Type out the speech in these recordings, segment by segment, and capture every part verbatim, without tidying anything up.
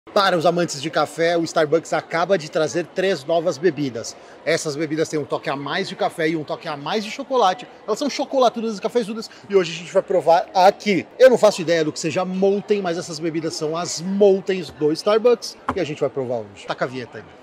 Para os amantes de café, o Starbucks acaba de trazer três novas bebidas. Essas bebidas têm um toque a mais de café e um toque a mais de chocolate. Elas são chocolatudas e cafezudas e hoje a gente vai provar aqui. Eu não faço ideia do que seja Molten, mas essas bebidas são as Moltens do Starbucks e a gente vai provar hoje. Taca a vinheta aí.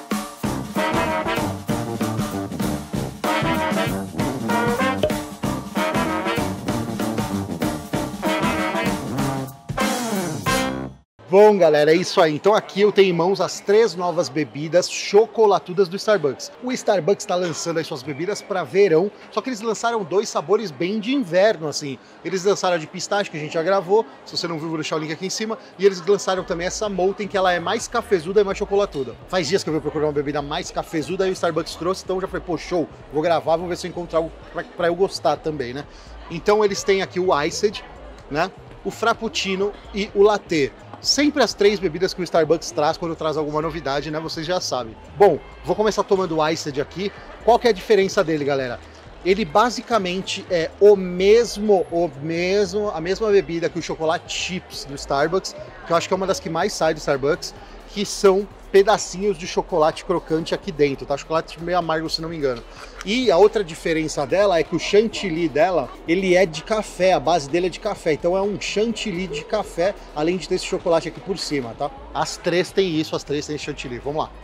Bom, galera, é isso aí. Então aqui eu tenho em mãos as três novas bebidas chocolatudas do Starbucks. O Starbucks está lançando as suas bebidas para verão, só que eles lançaram dois sabores bem de inverno, assim. Eles lançaram a de pistache, que a gente já gravou, se você não viu, vou deixar o link aqui em cima, e eles lançaram também essa Molten, que ela é mais cafezuda e mais chocolatuda. Faz dias que eu vou procurar uma bebida mais cafezuda e o Starbucks trouxe, então eu já falei, pô, show, vou gravar, vou ver se eu encontrar algo para eu gostar também, né? Então eles têm aqui o Iced, né? O Frappuccino e o Latte. Sempre as três bebidas que o Starbucks traz quando traz alguma novidade, né? Vocês já sabem. Bom, vou começar tomando o Iced aqui. Qual que é a diferença dele, galera? Ele basicamente é o mesmo, o mesmo, a mesma bebida que o chocolate chips do Starbucks, que eu acho que é uma das que mais sai do Starbucks, que são pedacinhos de chocolate crocante aqui dentro, tá? Chocolate meio amargo, se não me engano. E a outra diferença dela é que o chantilly dela, ele é de café, a base dele é de café. Então é um chantilly de café, além de ter esse chocolate aqui por cima, tá? As três têm isso, as três têm chantilly. Vamos lá.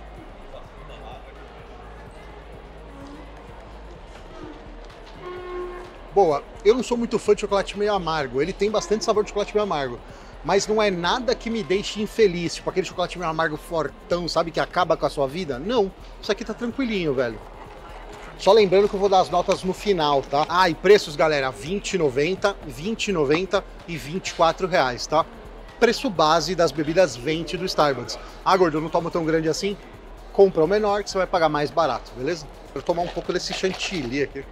Boa, eu não sou muito fã de chocolate meio amargo. Ele tem bastante sabor de chocolate meio amargo. Mas não é nada que me deixe infeliz, tipo aquele chocolate meio amargo fortão, sabe, que acaba com a sua vida? Não, isso aqui tá tranquilinho, velho. Só lembrando que eu vou dar as notas no final, tá? Ah, e preços, galera, vinte e noventa, vinte e noventa e vinte e quatro reais, tá? Preço base das bebidas venti do Starbucks. Ah, gordo, eu não tomo tão grande assim? Compra o menor que você vai pagar mais barato, beleza? Vou tomar um pouco desse chantilly aqui.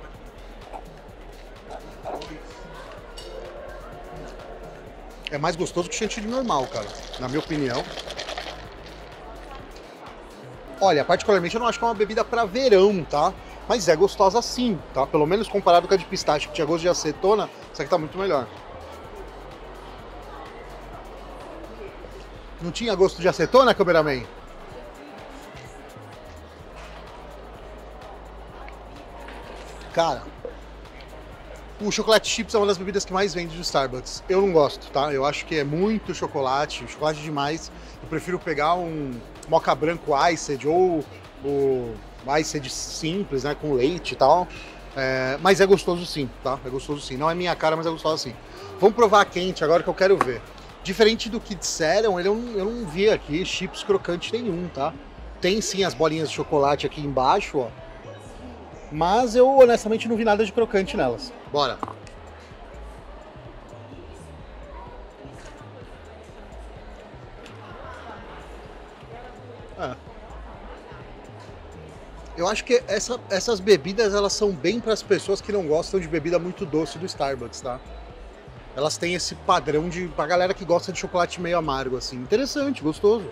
É mais gostoso que o chantilly normal, cara, na minha opinião. Olha, particularmente eu não acho que é uma bebida para verão, tá? Mas é gostosa sim, tá? Pelo menos comparado com a de pistache, que tinha gosto de acetona, essa aqui tá muito melhor. Não tinha gosto de acetona, cameraman? Cara, o chocolate chips é uma das bebidas que mais vende do Starbucks. Eu não gosto, tá? Eu acho que é muito chocolate, chocolate demais. Eu prefiro pegar um mocha branco iced ou o iced simples, né, com leite e tal. É, mas é gostoso sim, tá? É gostoso sim. Não é minha cara, mas é gostoso sim. Vamos provar quente agora que eu quero ver. Diferente do que disseram, eu não, eu não vi aqui chips crocante nenhum, tá? Tem sim as bolinhas de chocolate aqui embaixo, ó. Mas eu honestamente não vi nada de crocante nelas. Bora! É. Eu acho que essa, essas bebidas elas são bem para as pessoas que não gostam de bebida muito doce do Starbucks, tá? Elas têm esse padrão de pra galera que gosta de chocolate meio amargo, assim. Interessante, gostoso.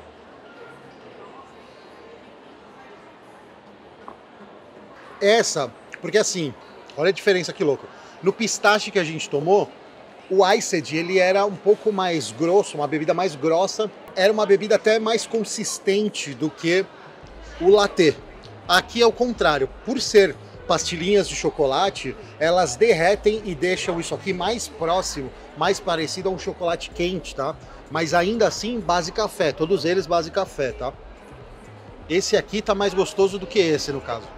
Essa, porque assim, olha a diferença que louca. No pistache que a gente tomou, o Iced, ele era um pouco mais grosso, uma bebida mais grossa. Era uma bebida até mais consistente do que o latte. Aqui é o contrário, por ser pastilhinhas de chocolate, elas derretem e deixam isso aqui mais próximo, mais parecido a um chocolate quente, tá? Mas ainda assim, base café, todos eles base café, tá? Esse aqui tá mais gostoso do que esse, no caso.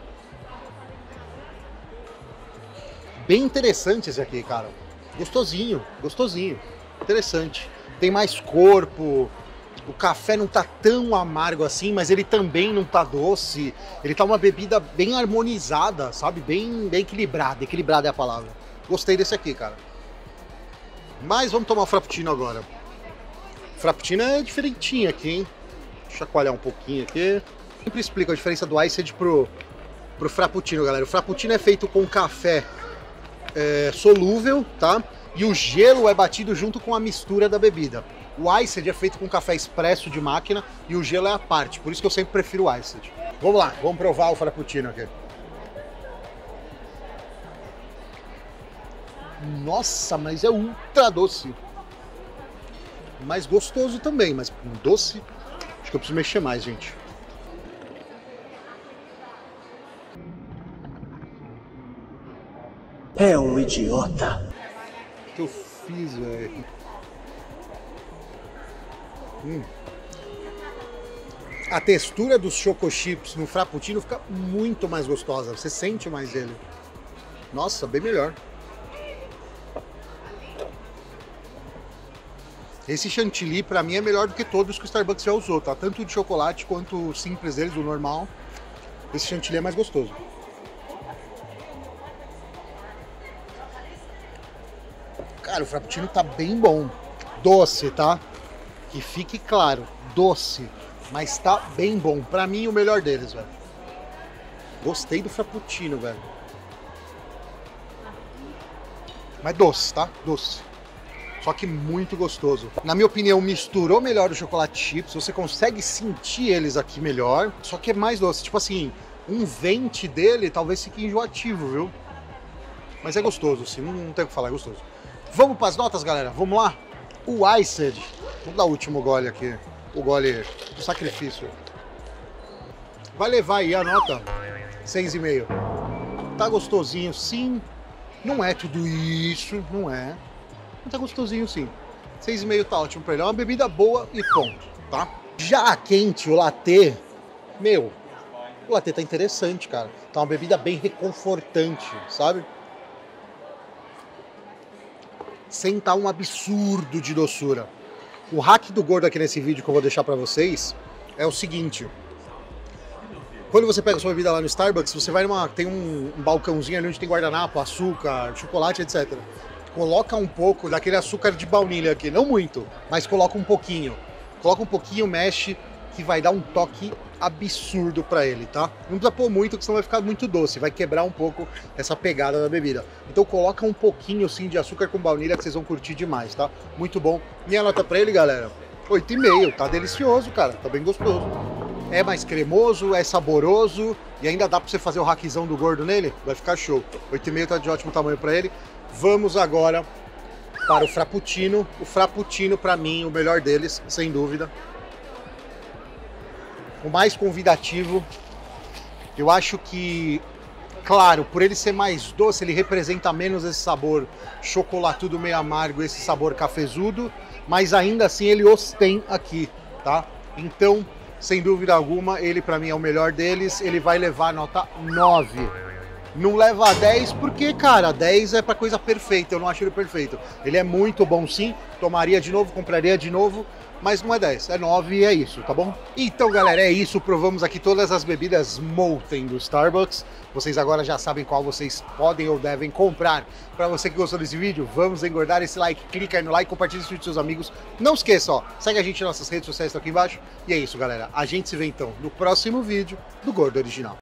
Bem interessante esse aqui, cara. Gostosinho, gostosinho. Interessante. Tem mais corpo. O café não tá tão amargo assim, mas ele também não tá doce. Ele tá uma bebida bem harmonizada, sabe? Bem, bem equilibrada. Equilibrada é a palavra. Gostei desse aqui, cara. Mas vamos tomar o Frappuccino agora. O Frappuccino é diferentinho aqui, hein? Deixa eu chacoalhar um pouquinho aqui. Sempre explico a diferença do Iced pro, pro Frappuccino, galera. O Frappuccino é feito com café É, solúvel, tá? E o gelo é batido junto com a mistura da bebida. O Iced é feito com café expresso de máquina e o gelo é à parte, por isso que eu sempre prefiro o Iced. Vamos lá, vamos provar o Frappuccino aqui. Nossa, mas é ultra doce. mais gostoso também, mas um doce, acho que eu preciso mexer mais, gente. É um idiota. O que eu fiz, velho? Hum. A textura dos Choco Chips no Frappuccino fica muito mais gostosa, você sente mais ele. Nossa, bem melhor. Esse chantilly pra mim é melhor do que todos que o Starbucks já usou, tá? Tanto o de chocolate quanto o simples deles, o normal. Esse chantilly é mais gostoso. Cara, o Frappuccino tá bem bom. Doce, tá? Que fique claro, doce. Mas tá bem bom. Pra mim, o melhor deles, velho. Gostei do Frappuccino, velho. Mas doce, tá? Doce. Só que muito gostoso. Na minha opinião, misturou melhor o chocolate chips. Você consegue sentir eles aqui melhor. Só que é mais doce. Tipo assim, um vente dele talvez fique enjoativo, viu? Mas é gostoso, sim. Não, não tem o que falar, é gostoso. Vamos para as notas, galera? Vamos lá? O Iced. Vamos dar o último gole aqui. O gole do sacrifício. Vai levar aí a nota seis e meio. Tá gostosinho, sim. Não é tudo isso, não é. Mas tá gostosinho, sim. seis e meio tá ótimo pra ele. É uma bebida boa e ponto, tá? Já a quente, o latte, meu, o latte tá interessante, cara. Tá uma bebida bem reconfortante, sabe? Sem tá um absurdo de doçura. O hack do gordo aqui nesse vídeo que eu vou deixar pra vocês é o seguinte. Quando você pega sua bebida lá no Starbucks, você vai numa... tem um, um balcãozinho ali onde tem guardanapo, açúcar, chocolate, etcétera. Coloca um pouco daquele açúcar de baunilha aqui, não muito, mas coloca um pouquinho. Coloca um pouquinho, mexe, que vai dar um toque absurdo pra ele, tá? Não precisa pôr muito, porque senão vai ficar muito doce, vai quebrar um pouco essa pegada da bebida. Então coloca um pouquinho, sim, de açúcar com baunilha que vocês vão curtir demais, tá? Muito bom. Minha nota pra ele, galera, oito e meio. Tá delicioso, cara, tá bem gostoso. É mais cremoso, é saboroso e ainda dá pra você fazer o hackzão do gordo nele, vai ficar show. oito e meio tá de ótimo tamanho pra ele. Vamos agora para o Frappuccino. O Frappuccino, pra mim, o melhor deles, sem dúvida. O mais convidativo. Eu acho que, claro, por ele ser mais doce, ele representa menos esse sabor chocolatudo meio amargo, esse sabor cafezudo, mas ainda assim ele os tem aqui, tá? Então, sem dúvida alguma, ele pra mim é o melhor deles. Ele vai levar nota nove. Não leva dez porque, cara, dez é pra coisa perfeita, eu não acho ele perfeito. Ele é muito bom, sim, tomaria de novo, compraria de novo, mas não é dez, é nove e é isso, tá bom? Então, galera, é isso, provamos aqui todas as bebidas Molten do Starbucks. Vocês agora já sabem qual vocês podem ou devem comprar. Pra você que gostou desse vídeo, vamos engordar esse like, clica aí no like, compartilha isso com seus amigos. Não esqueça, ó, segue a gente nas nossas redes sociais, estão aqui embaixo. E é isso, galera, a gente se vê então no próximo vídeo do Gordo Original.